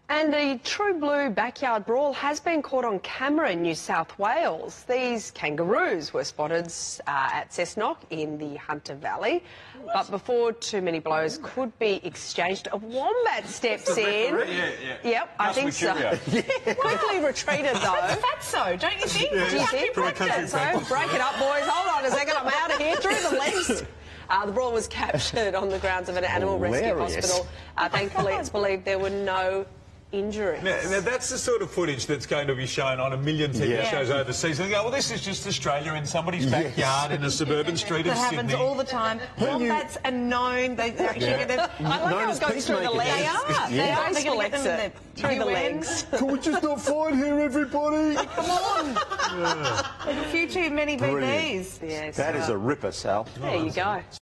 And a true blue backyard brawl has been caught on camera in New South Wales. These kangaroos were spotted at Cessnock in the Hunter Valley. But before too many blows could be exchanged, a wombat steps in. Yep, I think so. Quickly retreated though. Fatso, don't you think? Do you think? So break it up, boys. Hold on a second. I'm out of here through the legs. The brawl was captured on the grounds of an animal rescue hospital. Thankfully, it's believed there were no injuries. Now, that's the sort of footage that's going to be shown on a million TV shows overseas. And they go, well, this is just Australia in somebody's backyard in a suburban street of Sydney. That happens all the time. Wombats are known. They actually get them. I like how it goes through the legs. They are. They collects it through the legs. Can we just not fight here, everybody? Come on. There's a few too many BBs. Yes. That is a ripper, Sal. There you go.